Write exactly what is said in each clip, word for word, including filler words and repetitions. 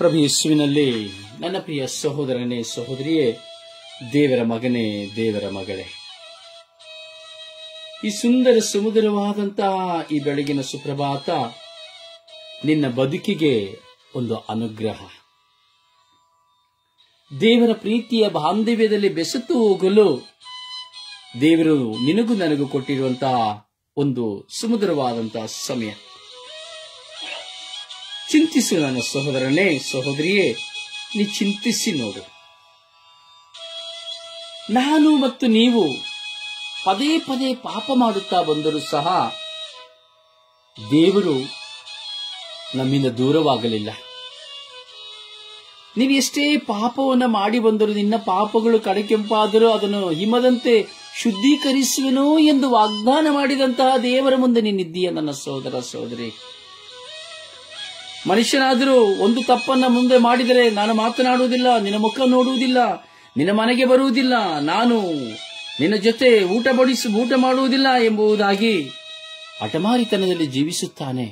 ಪ್ರಭು ಯೇಸುವಿನಲ್ಲಿ ನನ್ನ ಪ್ರಿಯ ಸಹೋದರನೇ ಸಹೋದರಿಯೇ, ದೇವರ ಮಗನೇ ದೇವರ ಮಗಳೇ, ಈ ಸುಂದರ ಸುಮಧುರವಾದಂತಹ ಈ ಬೆಳಗಿನ ಸುಪ್ರಭಾತ ನಿನ್ನ ಬದುಕಿಗೆ ಒಂದು ಅನುಗ್ರಹ. ದೇವರ ಪ್ರೀತಿಯ ಬಾಂಧವ್ಯದಲ್ಲಿ ಬೆಸೆತು ಹೋಗಲು ದೇವರು ನಿನಗೂ ನನಗೂ ಕೊಟ್ಟಿರುವಂತಹ ಒಂದು ಸುಮಧುರವಾದಂತಹ ಸಮಯ. ಚಿಂತಿಸು ನನ್ನ ಸಹೋದರನೇ ಸಹೋದರಿಯೇ, ನೀ ಚಿಂತಿಸಿ ನೋಡು. ನಾನು ಮತ್ತು ನೀವು ಪದೇ ಪದೇ ಪಾಪ ಮಾಡುತ್ತಾ ಬಂದರೂ ಸಹ ದೇವರು ನಮ್ಮಿಂದ ದೂರವಾಗಲಿಲ್ಲ. ನೀನು ಎಷ್ಟೇ ಪಾಪವನ್ನು ಮಾಡಿ ಬಂದರೂ, ನಿನ್ನ ಪಾಪಗಳು ಕಡಕೆಂಪಾದರೂ ಅದನ್ನು ಹಿಮದಂತೆ ಶುದ್ಧೀಕರಿಸುವೆನೋ ಎಂದು ವಾಗ್ದಾನ ಮಾಡಿದಂತಹ ದೇವರ ಮುಂದೆ ನೀನಿದ್ದೀಯ ನನ್ನ ಸಹೋದರ ಸಹೋದರಿ. ಮನುಷ್ಯನಾದರೂ ಒಂದು ತಪ್ಪನ್ನ ಮುಂದೆ ಮಾಡಿದರೆ, ನಾನು ಮಾತನಾಡುವುದಿಲ್ಲ, ನಿನ್ನ ಮುಖ ನೋಡುವುದಿಲ್ಲ, ನಿನ್ನ ಮನೆಗೆ ಬರುವುದಿಲ್ಲ, ನಾನು ನಿನ್ನ ಜೊತೆ ಊಟ ಬಡಿಸಿ ಊಟ ಮಾಡುವುದಿಲ್ಲ ಎಂಬುದಾಗಿ ಹಠಮಾರಿತನದಲ್ಲಿ ಜೀವಿಸುತ್ತಾನೆ.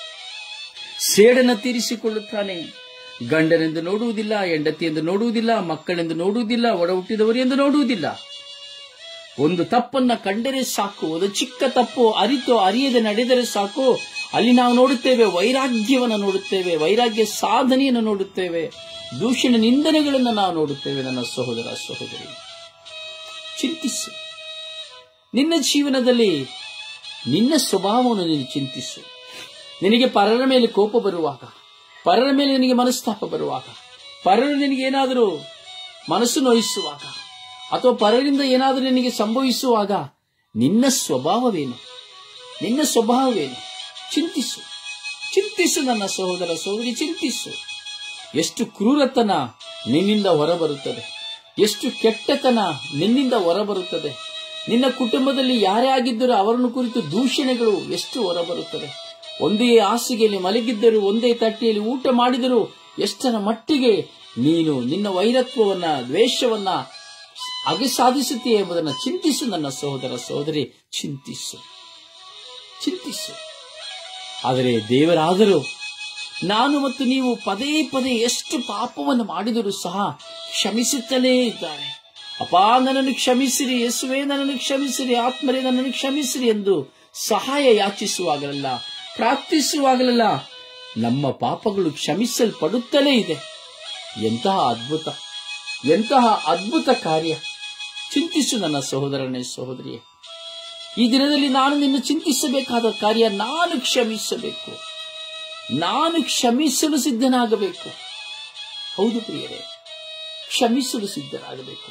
ಸೇಡನ್ನು ತೀರಿಸಿಕೊಳ್ಳುತ್ತಾನೆ. ಗಂಡನೆಂದು ನೋಡುವುದಿಲ್ಲ, ಹೆಂಡತಿಯೆಂದು ನೋಡುವುದಿಲ್ಲ, ಮಕ್ಕಳೆಂದು ನೋಡುವುದಿಲ್ಲ, ಒಡ ಹುಟ್ಟಿದವರು ಎಂದು ನೋಡುವುದಿಲ್ಲ. ಒಂದು ತಪ್ಪನ್ನ ಕಂಡರೆ ಸಾಕು, ಒಂದು ಚಿಕ್ಕ ತಪ್ಪು ಅರಿತು ಅರಿಯದೆ ನಡೆದರೆ ಸಾಕು, ಅಲ್ಲಿ ನಾವು ನೋಡುತ್ತೇವೆ ವೈರಾಗ್ಯವನ್ನು ನೋಡುತ್ತೇವೆ, ವೈರಾಗ್ಯ ಸಾಧನೆಯನ್ನು ನೋಡುತ್ತೇವೆ, ದೂಷಣ ನಿಂದನೆಗಳನ್ನು ನಾವು ನೋಡುತ್ತೇವೆ. ನನ್ನ ಸಹೋದರ ಸಹೋದರಿ, ಚಿಂತಿಸು. ನಿನ್ನ ಜೀವನದಲ್ಲಿ ನಿನ್ನ ಸ್ವಭಾವವನ್ನು ನೀನು ಚಿಂತಿಸು. ನಿನಗೆ ಪರರ ಮೇಲೆ ಕೋಪ ಬರುವಾಗ, ಪರರ ಮೇಲೆ ನಿನಗೆ ಮನಸ್ತಾಪ ಬರುವಾಗ, ಪರರು ನಿನಗೆ ಏನಾದರೂ ಮನಸ್ಸು ನೋಯಿಸುವಾಗ, ಅಥವಾ ಪರರಿಂದ ಏನಾದರೂ ನಿನಗೆ ಸಂಭವಿಸುವಾಗ ನಿನ್ನ ಸ್ವಭಾವವೇನು, ನಿನ್ನ ಸ್ವಭಾವವೇನು? ಚಿಂತಿಸು, ಚಿಂತಿಸು ನನ್ನ ಸಹೋದರ ಸಹೋದರಿ, ಚಿಂತಿಸು. ಎಷ್ಟು ಕ್ರೂರತನ ನಿನ್ನಿಂದ ಹೊರಬರುತ್ತದೆ, ಎಷ್ಟು ಕೆಟ್ಟತನ ನಿನ್ನಿಂದ ಹೊರಬರುತ್ತದೆ. ನಿನ್ನ ಕುಟುಂಬದಲ್ಲಿ ಯಾರೇ ಆಗಿದ್ದರೂ ಅವರನ್ನು ಕುರಿತು ದೂಷಣೆಗಳು ಎಷ್ಟು ಹೊರಬರುತ್ತದೆ. ಒಂದೇ ಹಾಸಿಗೆಯಲ್ಲಿ ಮಲಗಿದ್ದರೂ, ಒಂದೇ ತಟ್ಟೆಯಲ್ಲಿ ಊಟ ಮಾಡಿದರೂ ಎಷ್ಟರ ಮಟ್ಟಿಗೆ ನೀನು ನಿನ್ನ ವೈರತ್ವವನ್ನ, ದ್ವೇಷವನ್ನ ಹಾಗೆ ಸಾಧಿಸುತ್ತೀಯ ಎಂಬುದನ್ನು ಚಿಂತಿಸು ನನ್ನ ಸಹೋದರ ಸಹೋದರಿ, ಚಿಂತಿಸು, ಚಿಂತಿಸು. ಆದರೆ ದೇವರಾದರೂ ನಾನು ಮತ್ತು ನೀವು ಪದೇ ಪದೇ ಎಷ್ಟು ಪಾಪವನ್ನು ಮಾಡಿದರೂ ಸಹ ಕ್ಷಮಿಸುತ್ತಲೇ ಇದ್ದಾರೆ. ಅಪ್ಪಾ, ನನ್ನನ್ನು ಕ್ಷಮಿಸಿರಿ, ಯೇಸುವೇ ನನ್ನನ್ನು ಕ್ಷಮಿಸಿರಿ, ಆತ್ಮರೇ ನನ್ನನ್ನು ಕ್ಷಮಿಸಿರಿ ಎಂದು ಸಹಾಯ ಯಾಚಿಸುವಾಗಲೆಲ್ಲ, ಪ್ರಾರ್ಥಿಸುವಾಗಲೆಲ್ಲ ನಮ್ಮ ಪಾಪಗಳು ಕ್ಷಮಿಸಲ್ಪಡುತ್ತಲೇ ಇದೆ. ಎಂತಹ ಅದ್ಭುತ, ಎಂತಹ ಅದ್ಭುತ ಕಾರ್ಯ! ಚಿಂತಿಸು ನನ್ನ ಸಹೋದರನೇ ಸಹೋದರಿಯೇ. ಈ ದಿನದಲ್ಲಿ ನಾನು ನಿನ್ನ ಚಿಂತಿಸಬೇಕಾದ ಕಾರ್ಯ, ನಾನು ಕ್ಷಮಿಸಬೇಕು, ನಾನು ಕ್ಷಮಿಸಲು ಸಿದ್ಧನಾಗಬೇಕು. ಹೌದು ಪ್ರಿಯರೇ, ಕ್ಷಮಿಸಲು ಸಿದ್ಧನಾಗಬೇಕು.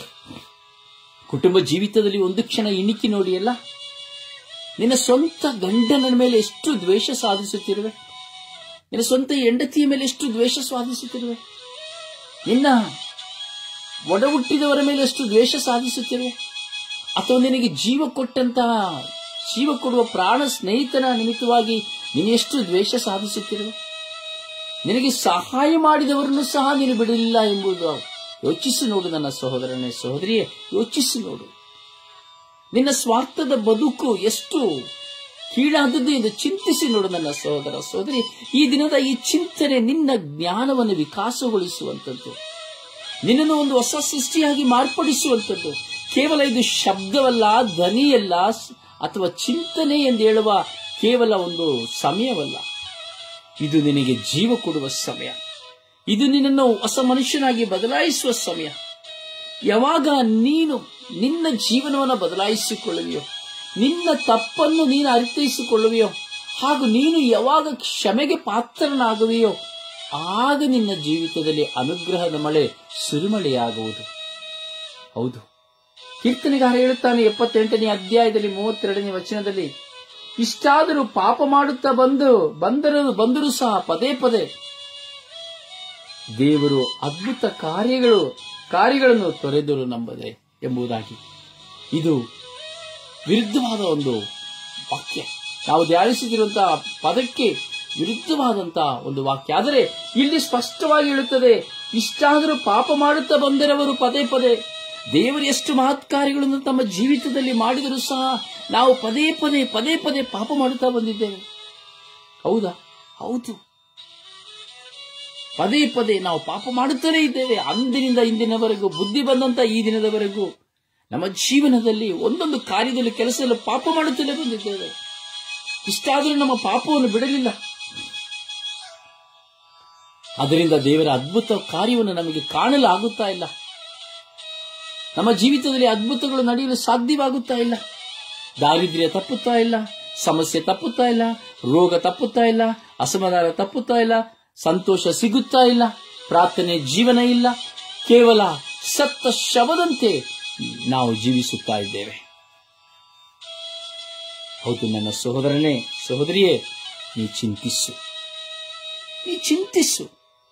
ಕುಟುಂಬ ಜೀವಿತದಲ್ಲಿ ಒಂದು ಕ್ಷಣ ಇಣಿಕಿ ನೋಡಿಯಲ್ಲ, ನಿನ್ನ ಸ್ವಂತ ಗಂಡನ ಮೇಲೆ ಎಷ್ಟು ದ್ವೇಷ ಸಾಧಿಸುತ್ತಿರುವೆ, ನಿನ್ನ ಸ್ವಂತ ಹೆಂಡತಿಯ ಮೇಲೆ ಎಷ್ಟು ದ್ವೇಷ ಸಾಧಿಸುತ್ತಿರುವೆ, ನಿನ್ನ ಒಡ ಹುಟ್ಟಿದವರ ಮೇಲೆ ಎಷ್ಟು ದ್ವೇಷ ಸಾಧಿಸುತ್ತಿರುವೆ, ಅಥವಾ ನಿನಗೆ ಜೀವ ಕೊಟ್ಟಂತಹ, ಜೀವ ಕೊಡುವ ಪ್ರಾಣ ಸ್ನೇಹಿತನ ನಿಮಿತ್ತವಾಗಿ ನೀನು ಎಷ್ಟು ದ್ವೇಷ ಸಾಧಿಸುತ್ತಿರುವೆ. ನಿನಗೆ ಸಹಾಯ ಮಾಡಿದವರನ್ನು ಸಹ ನೀನು ಬಿಡಲಿಲ್ಲ ಎಂಬುದು ಯೋಚಿಸಿ ನೋಡು ನನ್ನ ಸಹೋದರನೇ ಸಹೋದರಿಯೇ, ಯೋಚಿಸಿ ನೋಡು. ನಿನ್ನ ಸ್ವಾರ್ಥದ ಬದುಕು ಎಷ್ಟು ಕೀಳಾದದ್ದು ಎಂದು ಚಿಂತಿಸಿ ನೋಡು ನನ್ನ ಸಹೋದರ ಸಹೋದರಿ. ಈ ದಿನದ ಈ ಚಿಂತನೆ ನಿನ್ನ ಜ್ಞಾನವನ್ನು ವಿಕಾಸಗೊಳಿಸುವಂಥದ್ದು, ನಿನ್ನನ್ನು ಒಂದು ಹೊಸ ಸೃಷ್ಟಿಯಾಗಿ ಮಾರ್ಪಡಿಸುವಂಥದ್ದು. ಕೇವಲ ಇದು ಶಬ್ದವಲ್ಲ, ಧ್ವನಿಯಲ್ಲ, ಅಥವಾ ಚಿಂತನೆ ಎಂದು ಹೇಳುವ ಕೇವಲ ಒಂದು ಸಮಯವಲ್ಲ. ಇದು ನಿನಗೆ ಜೀವ ಕೊಡುವ ಸಮಯ. ಇದು ನಿನ್ನನ್ನು ಹೊಸ ಮನುಷ್ಯನಾಗಿ ಬದಲಾಯಿಸುವ ಸಮಯ. ಯಾವಾಗ ನೀನು ನಿನ್ನ ಜೀವನವನ್ನು ಬದಲಾಯಿಸಿಕೊಳ್ಳುವಿಯೋ, ನಿನ್ನ ತಪ್ಪನ್ನು ನೀನು ಅರ್ಥೈಸಿಕೊಳ್ಳುವಿಯೋ, ಹಾಗೂ ನೀನು ಯಾವಾಗ ಕ್ಷಮೆಗೆ ಪಾತ್ರನಾಗುವೆಯೋ, ಆಗ ನಿನ್ನ ಜೀವಿತದಲ್ಲಿ ಅನುಗ್ರಹದ ಮಳೆ ಸುರಿಮಳೆಯಾಗುವುದು. ಹೌದು, ಕೀರ್ತನೆಗಾರ ಹೇಳುತ್ತಾನೆ ಎಪ್ಪತ್ತೆಂಟನೇ ಅಧ್ಯಾಯದಲ್ಲಿ ಮೂವತ್ತೆರಡನೇ ವಚನದಲ್ಲಿ, ಇಷ್ಟಾದರೂ ಪಾಪ ಮಾಡುತ್ತಾ ಬಂದು ಬಂದರು ಬಂದರೂ ಸಹ ಪದೇ ಪದೇ ದೇವರು ಅದ್ಭುತ ಕಾರ್ಯಗಳು ಕಾರ್ಯಗಳನ್ನು ತೊರೆದರು ನಂಬದೆ ಎಂಬುದಾಗಿ. ಇದು ವಿರುದ್ಧವಾದ ಒಂದು ವಾಕ್ಯ, ನಾವು ಧ್ಯಾನಿಸುತ್ತಿರುವಂತಹ ಪದಕ್ಕೆ ವಿರುದ್ಧವಾದಂತಹ ಒಂದು ವಾಕ್ಯ. ಆದರೆ ಇಲ್ಲಿ ಸ್ಪಷ್ಟವಾಗಿ ಹೇಳುತ್ತದೆ, ಇಷ್ಟಾದರೂ ಪಾಪ ಮಾಡುತ್ತಾ ಬಂದಿರುವವರು ಪದೇ ಪದೇ. ದೇವರು ಎಷ್ಟು ಮಹತ್ ಕಾರ್ಯಗಳನ್ನು ತಮ್ಮ ಜೀವಿತದಲ್ಲಿ ಮಾಡಿದರೂ ಸಹ ನಾವು ಪದೇ ಪದೇ ಪದೇ ಪದೇ ಪಾಪ ಮಾಡುತ್ತಾ ಬಂದಿದ್ದೇವೆ. ಹೌದಾ? ಹೌದು. ಪದೇ ಪದೇ ನಾವು ಪಾಪ ಮಾಡುತ್ತಲೇ ಇದ್ದೇವೆ. ಅಂದಿನಿಂದ ಇಂದಿನವರೆಗೂ, ಬುದ್ಧಿ ಬಂದಂತ ಈ ದಿನದವರೆಗೂ ನಮ್ಮ ಜೀವನದಲ್ಲಿ ಒಂದೊಂದು ಕಾರ್ಯದಲ್ಲಿ, ಕೆಲಸದಲ್ಲಿ ಪಾಪ ಮಾಡುತ್ತಲೇ ಬಂದಿದ್ದೇವೆ. ಇಷ್ಟಾದರೂ ನಮ್ಮ ಪಾಪವನ್ನು ಬಿಡಲಿಲ್ಲ. ಅದರಿಂದ ದೇವರ ಅದ್ಭುತ ಕಾರ್ಯವನ್ನು ನಮಗೆ ಕಾಣಲು ಆಗುತ್ತಾ ಇಲ್ಲ. ನಮ್ಮ ಜೀವಿತದಲ್ಲಿ ಅದ್ಭುತಗಳು ನಡೆಯಲು ಸಾಧ್ಯವಾಗುತ್ತಾ ಇಲ್ಲ. ದಾರಿದ್ರ್ಯ ತಪ್ಪುತ್ತಾ ಇಲ್ಲ, ಸಮಸ್ಯೆ ತಪ್ಪುತ್ತಾ ಇಲ್ಲ, ರೋಗ ತಪ್ಪುತ್ತಾ ಇಲ್ಲ, ಅಸಮಾಧಾನ ತಪ್ಪುತ್ತಾ ಇಲ್ಲ, ಸಂತೋಷ ಸಿಗುತ್ತಾ ಇಲ್ಲ, ಪ್ರಾರ್ಥನೆ ಜೀವನ ಇಲ್ಲ. ಕೇವಲ ಸತ್ತ ಶವದಂತೆ ನಾವು ಜೀವಿಸುತ್ತಾ ಇದ್ದೇವೆ. ಹೌದು ನನ್ನ ಸಹೋದರನೇ, ಸಹೋದರಿಯೇ, ನೀ ಚಿಂತಿಸು, ನೀ ಚಿಂತಿಸು,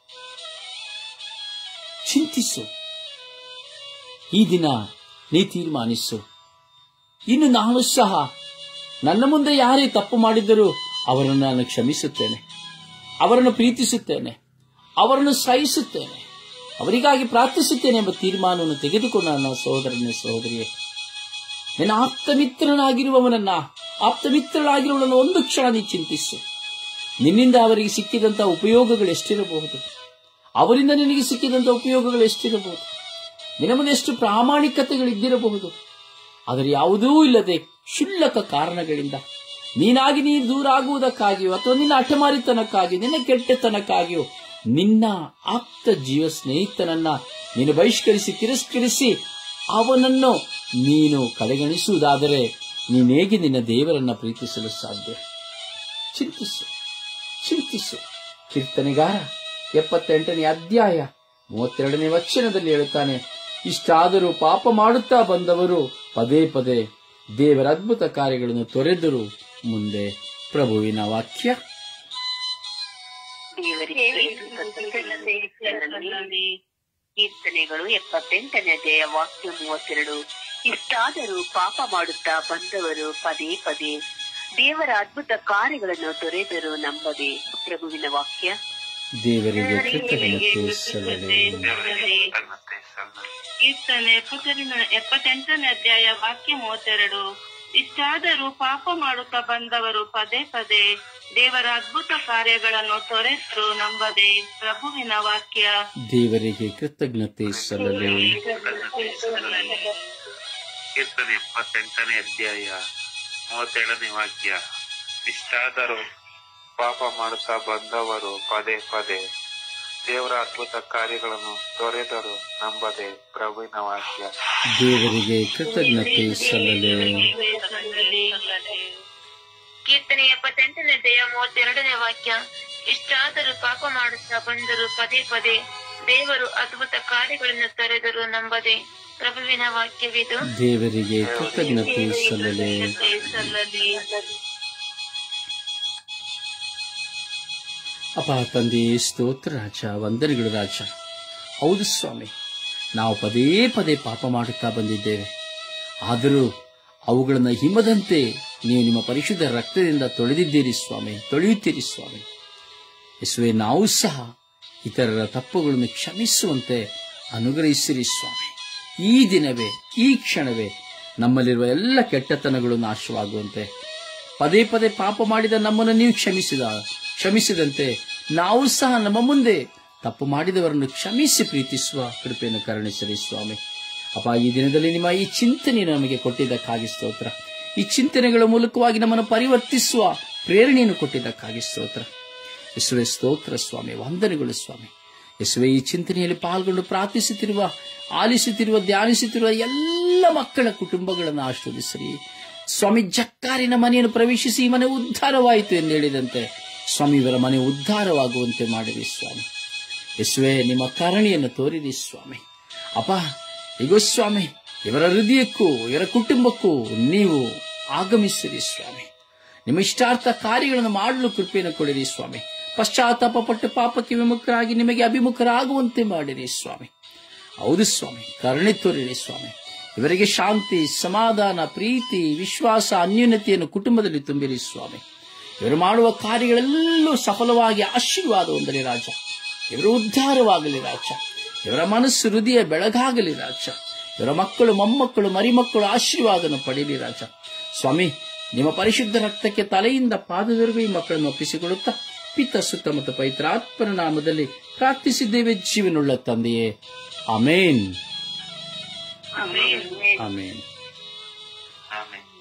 ಚಿಂತಿಸು. ಈ ದಿನ ನೀ ತೀರ್ಮಾನಿಸು, ಇನ್ನು ನಾನು ಸಹ ನನ್ನ ಮುಂದೆ ಯಾರೇ ತಪ್ಪು ಮಾಡಿದ್ದರೂ ಅವರನ್ನು ನಾನು ಕ್ಷಮಿಸುತ್ತೇನೆ, ಅವರನ್ನು ಪ್ರೀತಿಸುತ್ತೇನೆ, ಅವರನ್ನು ಸಹಿಸುತ್ತೇನೆ, ಅವರಿಗಾಗಿ ಪ್ರಾರ್ಥಿಸುತ್ತೇನೆ ಎಂಬ ತೀರ್ಮಾನವನ್ನು ತೆಗೆದುಕೊಂಡು ನನ್ನ ಸಹೋದರನೇ, ಸಹೋದರಿಯೇ, ನಿನ್ನ ಆಪ್ತ ಮಿತ್ರನಾಗಿರುವವನನ್ನ, ಆಪ್ತ ಮಿತ್ರನಾಗಿರುವವನನ್ನು ಒಂದು ಕ್ಷಣ ನೀ ಚಿಂತಿಸು. ನಿನ್ನಿಂದ ಅವರಿಗೆ ಸಿಕ್ಕಿದಂತಹ ಉಪಯೋಗಗಳು ಎಷ್ಟಿರಬಹುದು, ಅವರಿಂದ ನಿನಗೆ ಸಿಕ್ಕಿದಂತಹ ಉಪಯೋಗಗಳು ಎಷ್ಟಿರಬಹುದು, ನಿನ್ನ ಮುಂದೆ ಎಷ್ಟು ಪ್ರಾಮಾಣಿಕತೆಗಳಿದ್ದಿರಬಹುದು. ಆದರೆ ಯಾವುದೂ ಇಲ್ಲದೆ ಕ್ಷುಲ್ಲಕ ಕಾರಣಗಳಿಂದ ನೀನಾಗಿ ನೀನು ದೂರ ಆಗುವುದಕ್ಕಾಗಿಯೋ ಅಥವಾ ನಿನ್ನ ಹಠಮಾರಿತನಕ್ಕಾಗಿಯೋ, ನಿನ್ನ ಕೆಟ್ಟತನಕ್ಕಾಗಿಯೋ ನಿನ್ನ ಆಪ್ತ ಜೀವ ಸ್ನೇಹಿತನನ್ನ ನೀನು ಬಹಿಷ್ಕರಿಸಿ, ತಿರಸ್ಕರಿಸಿ ಅವನನ್ನು ನೀನು ಕಡೆಗಣಿಸುವುದಾದರೆ ನೀನೇಗೆ ನಿನ್ನ ದೇವರನ್ನ ಪ್ರೀತಿಸಲು ಸಾಧ್ಯ? ಚಿಂತಿಸು, ಚಿಂತಿಸು. ಕೀರ್ತನೆಗಾರ ಎಪ್ಪತ್ತೆಂಟನೇ ಅಧ್ಯಾಯ ಮೂವತ್ತೆರಡನೇ ವಚನದಲ್ಲಿ ಹೇಳುತ್ತಾನೆ, ಇಷ್ಟಾದರೂ ಪಾಪ ಮಾಡುತ್ತಾ ಬಂದವರು ಪದೇ ಪದೇ ದೇವರ ಅದ್ಭುತ ಕಾರ್ಯಗಳನ್ನು ತೊರೆದರು. ಮುಂದೆ ಪ್ರಭುವಿನ ವಾಕ್ಯ. ಕೀರ್ತನೆಗಳು ಎಪ್ಪತ್ತೆಂಟನೇ ಅಧ್ಯಾಯ ವಾಕ್ಯ ಮೂವತ್ತೆರಡು. ಇಷ್ಟಾದರೂ ಪಾಪ ಮಾಡುತ್ತಾ ಬಂದವರು ಪದೇ ಪದೇ ದೇವರ ಅದ್ಭುತ ಕಾರ್ಯಗಳನ್ನು ತೊರೆದರು ನಂಬದೆ. ಪ್ರಭುವಿನ ವಾಕ್ಯ. ದೇವರಿಗೆ ಕೃತಜ್ಞತೆ ಸಲ್ಲಲಿ. ಕೀರ್ತನೆ ಎಪ್ಪತ್ತೆಂಟನೇ ಅಧ್ಯಾಯ ವಾಕ್ಯ ಮೂವತ್ತೆರಡು. ಇಷ್ಟಾದರೂ ಪಾಪ ಮಾಡುತ್ತಾ ಬಂದವರು ಪದೇ ಪದೇ ದೇವರ ಅದ್ಭುತ ಕಾರ್ಯಗಳನ್ನು ತೊರೆದರು ನಂಬದೆ. ಪ್ರಭುವಿನ ವಾಕ್ಯ. ದೇವರಿಗೆ ಕೃತಜ್ಞತೆ ಸಲ್ಲಲಿ. ಕೀರ್ತನೆ ಎಪ್ಪತ್ತೆಂಟನೇ ಅಧ್ಯಾಯ ಮೂವತ್ತೇಳನೇ ವಾಕ್ಯ. ಇಷ್ಟಾದರೂ ಪಾಪ ಮಾಡುತ್ತಾ ಬಂದವರು ಪದೇ ಪದೇ ದೇವರ ಅದ್ಭುತ ಕಾರ್ಯಗಳನ್ನು ತೊರೆದರು ನಂಬದೆ. ಪ್ರಭುವಿನ ವಾಕ್ಯ. ದೇವರಿಗೆ ಕೃತಜ್ಞತೆ ಸಲ್ಲಲಿ. ಕೀರ್ತನೆ ಎಪ್ಪತ್ತೆಂಟನೇ ಅಧ್ಯಾಯ ಮೂವತ್ತೆರಡನೇ ವಾಕ್ಯ. ಇಷ್ಟಾದರೂ ಪಾಪ ಮಾಡುತ್ತಾ ಬಂದರು ಪದೇ ಪದೇ ದೇವರು ಅದ್ಭುತ ಕಾರ್ಯಗಳನ್ನು ತೊರೆದರು ನಂಬದೆ. ಪ್ರಭುವಿನ ವಾಕ್ಯವಿದು. ದೇವರಿಗೆ ಕೃತಜ್ಞತೆ ಸಲ್ಲಲಿ. ಅಪ್ಪ ತಂದೆ, ಸ್ತೋತ್ರ ರಾಜ, ವಂದನೆಗಳು ರಾಜ. ಹೌದು ಸ್ವಾಮಿ, ನಾವು ಪದೇ ಪದೇ ಪಾಪ ಮಾಡುತ್ತಾ ಬಂದಿದ್ದೇವೆ. ಆದರೂ ಅವುಗಳನ್ನು ಹಿಮದಂತೆ ನೀವು ನಿಮ್ಮ ಪರಿಶುದ್ಧ ರಕ್ತದಿಂದ ತೊಳೆದಿದ್ದೀರಿ ಸ್ವಾಮಿ, ತೊಳೆಯುತ್ತೀರಿ ಸ್ವಾಮಿ. ಯೇಸುವೆ, ನಾವು ಸಹ ಇತರರ ತಪ್ಪುಗಳನ್ನು ಕ್ಷಮಿಸುವಂತೆ ಅನುಗ್ರಹಿಸಿರಿ ಸ್ವಾಮಿ. ಈ ದಿನವೇ, ಈ ಕ್ಷಣವೇ ನಮ್ಮಲ್ಲಿರುವ ಎಲ್ಲ ಕೆಟ್ಟತನಗಳು ನಾಶವಾಗುವಂತೆ, ಪದೇ ಪದೇ ಪಾಪ ಮಾಡಿದ ನಮ್ಮನ್ನು ನೀವು ಕ್ಷಮಿಸಿದ ಕ್ಷಮಿಸಿದಂತೆ ನಾವು ಸಹ ನಮ್ಮ ಮುಂದೆ ತಪ್ಪು ಮಾಡಿದವರನ್ನು ಕ್ಷಮಿಸಿ ಪ್ರೀತಿಸುವ ಕೃಪೆಯನ್ನು ಕರುಣಿಸಿರಿ ಸ್ವಾಮಿ. ಅಪ್ಪ, ಈ ದಿನದಲ್ಲಿ ನಿಮ್ಮ ಈ ಚಿಂತನೆಯನ್ನು ನಮಗೆ ಕೊಟ್ಟಿದ್ದಕ್ಕಾಗಿ ಸ್ತೋತ್ರ. ಈ ಚಿಂತನೆಗಳ ಮೂಲಕವಾಗಿ ನಮ್ಮನ್ನು ಪರಿವರ್ತಿಸುವ ಪ್ರೇರಣೆಯನ್ನು ಕೊಟ್ಟಿದ್ದಕ್ಕಾಗಿ ಸ್ತೋತ್ರ. ಯೇಸುವೆ, ಸ್ತೋತ್ರ ಸ್ವಾಮಿ, ವಂದನೆಗಳು ಸ್ವಾಮಿ. ಯೇಸುವೆ, ಈ ಚಿಂತನೆಯಲ್ಲಿ ಪಾಲ್ಗೊಂಡು ಪ್ರಾರ್ಥಿಸುತ್ತಿರುವ, ಆಲಿಸುತ್ತಿರುವ, ಧ್ಯಾನಿಸುತ್ತಿರುವ ಎಲ್ಲ ಮಕ್ಕಳ ಕುಟುಂಬಗಳನ್ನು ಆಶೀರ್ವದಿಸಿರಿ ಸ್ವಾಮಿ. ಜಕ್ಕಾರಿನ ಮನೆಯನ್ನು ಪ್ರವೇಶಿಸಿ ಈ ಮನೆ ಉದ್ಧಾರವಾಯಿತು ಎಂದು ಹೇಳಿದಂತೆ ಸ್ವಾಮಿ, ಇವರ ಮನೆ ಉದ್ಧಾರವಾಗುವಂತೆ ಮಾಡಿರಿ ಸ್ವಾಮಿ. ಯೇಸುವೆ, ನಿಮ್ಮ ಕರುಣೆಯನ್ನು ತೋರಿರಿ ಸ್ವಾಮಿ. ಅಪ್ಪ, ಈಗ ಸ್ವಾಮಿ, ಇವರ ಹೃದಯಕ್ಕೂ ಇವರ ಕುಟುಂಬಕ್ಕೂ ನೀವು ಆಗಮಿಸಿರಿ ಸ್ವಾಮಿ. ನಿಮ್ಮ ಇಷ್ಟಾರ್ಥ ಕಾರ್ಯಗಳನ್ನು ಮಾಡಲು ಕೃಪೆಯನ್ನು ಕೊಡಿರಿ ಸ್ವಾಮಿ. ಪಶ್ಚಾತ್ತಾಪ ಪಟ್ಟು ಪಾಪಕ್ಕೆ ವಿಮುಖರಾಗಿ ನಿಮಗೆ ಅಭಿಮುಖರಾಗುವಂತೆ ಮಾಡಿರಿ ಸ್ವಾಮಿ. ಹೌದು ಸ್ವಾಮಿ, ಕರುಣೆ ತೋರಿರಿ ಸ್ವಾಮಿ. ಇವರಿಗೆ ಶಾಂತಿ, ಸಮಾಧಾನ, ಪ್ರೀತಿ, ವಿಶ್ವಾಸ, ಅನ್ಯೋನ್ಯತೆಯನ್ನು ಕುಟುಂಬದಲ್ಲಿ ತುಂಬಿರಿ ಸ್ವಾಮಿ. ಇವರು ಮಾಡುವ ಕಾರ್ಯಗಳೆಲ್ಲೂ ಸಫಲವಾಗಿ ಆಶೀರ್ವಾದ ಹೊಂದಲಿ ರಾಜ. ಇವರು ಉದ್ಧಾರವಾಗಲಿ ರಾಜ. ಇವರ ಮನಸ್ಸು, ಹೃದಯ ಬೆಳಗಾಗಲಿ ರಾಜ. ಇವರ ಮಕ್ಕಳು, ಮೊಮ್ಮಕ್ಕಳು, ಮರಿಮಕ್ಕಳು ಆಶೀರ್ವಾದವನ್ನು ಪಡೆಯಲಿ ರಾಜ. ಸ್ವಾಮಿ, ನಿಮ್ಮ ಪರಿಶುದ್ಧ ರಕ್ತಕ್ಕೆ ತಲೆಯಿಂದ ಪಾದದವರೆಗೂ ಈ ಮಕ್ಕಳನ್ನು ಒಪ್ಪಿಸಿಕೊಡುತ್ತಾ ಪಿತ ಸುತ್ತ ಮತ್ತು ಪವಿತ್ರಾತ್ಮನ ನಾಮದಲ್ಲಿ ಪ್ರಾರ್ಥಿಸಿದ್ದೇವೆ ಜೀವನುಳ್ಳ ತಂದೆಯೇ, ಆಮೇನ್. ಆಮೆನ್. ಆಮೇನ್. ಆಮೆನ್.